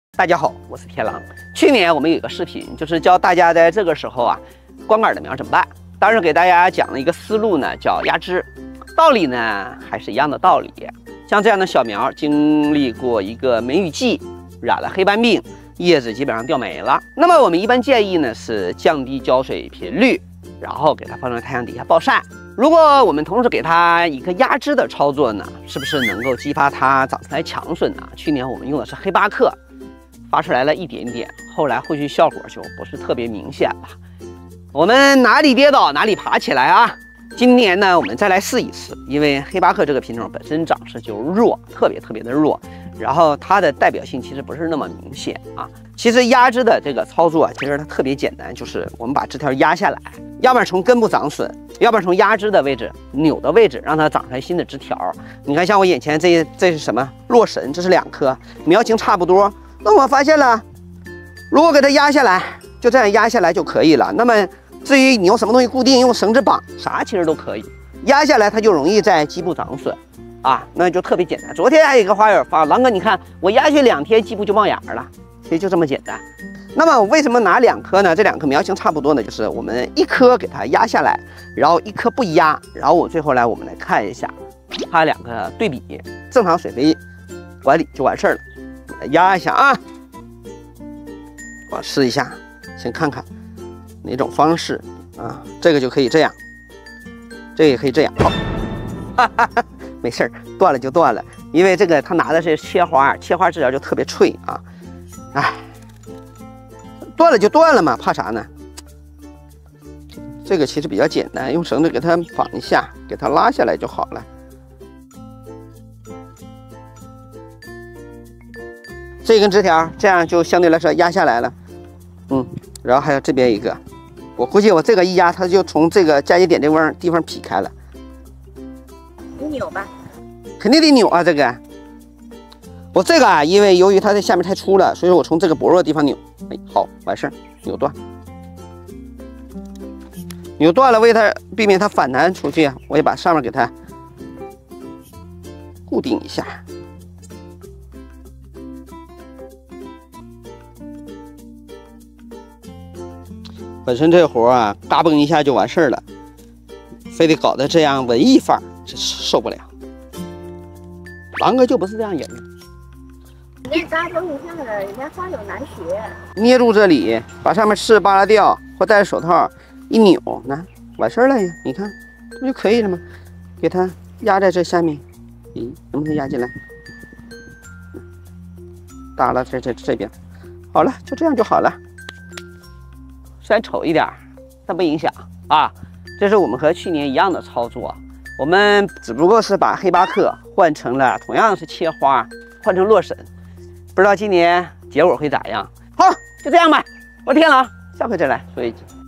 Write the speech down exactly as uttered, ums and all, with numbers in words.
大家好，我是天狼。去年我们有一个视频，就是教大家在这个时候啊，光杆的苗怎么办。当时给大家讲了一个思路呢，叫压枝。道理呢还是一样的道理。像这样的小苗，经历过一个梅雨季，染了黑斑病，叶子基本上掉没了。那么我们一般建议呢是降低浇水频率，然后给它放在太阳底下暴晒。如果我们同时给它一个压枝的操作呢，是不是能够激发它长出来强笋呢？去年我们用的是黑巴克。 发出来了一点点，后来后续效果就不是特别明显了。我们哪里跌倒哪里爬起来啊！今年呢，我们再来试一次，因为黑巴克这个品种本身长势就弱，特别特别的弱，然后它的代表性其实不是那么明显啊。其实压枝的这个操作，其实它特别简单，就是我们把枝条压下来，要不然从根部长笋，要不然从压枝的位置扭的位置，让它长出来新的枝条。你看，像我眼前这这是什么？洛神，这是两颗，苗情差不多。 那我发现了，如果给它压下来，就这样压下来就可以了。那么至于你用什么东西固定，用绳子绑，啥其实都可以。压下来它就容易在基部长笋，啊，那就特别简单。昨天还有一个花友发，狼哥你看我压去两天，基部就冒芽了，其实就这么简单。那么我为什么拿两颗呢？这两颗苗情差不多呢，就是我们一颗给它压下来，然后一颗不压，然后我最后来我们来看一下它两个对比，正常水肥管理就完事儿了。 压一下啊，我试一下，先看看哪种方式啊，这个就可以这样，这个也可以这样，好，哈哈哈，没事儿，断了就断了，因为这个他拿的是切花，切花枝条就特别脆啊，哎，断了就断了嘛，怕啥呢？这个其实比较简单，用绳子给它绑一下，给它拉下来就好了。 这根枝条这样就相对来说压下来了，嗯，然后还有这边一个，我估计我这个一压，它就从这个嫁接点这块地方劈开了。 你扭吧， 肯定得扭啊！这个，我这个啊，因为由于它在下面太粗了，所以说我从这个薄弱的地方扭，哎，好，完事儿，扭断，扭断了，为它避免它反弹出去，我也把上面给它固定一下。 本身这活啊，嘎嘣一下就完事儿了，非得搞得这样文艺范儿，这受不了。狼哥就不是这样人。 你嘎嘣一下的，人家花友难学。 捏住这里，把上面刺扒拉掉，或戴着手套一扭，那完事儿了呀。你看，这不就可以了吗？给它压在这下面，咦，能不能压进来？耷拉在这这边，好了，就这样就好了。 虽然丑一点，但不影响啊。这是我们和去年一样的操作，我们只不过是把黑巴克换成了同样是切花，换成洛神，不知道今年结果会咋样。好，就这样吧。我是天狼，下回再来说一集。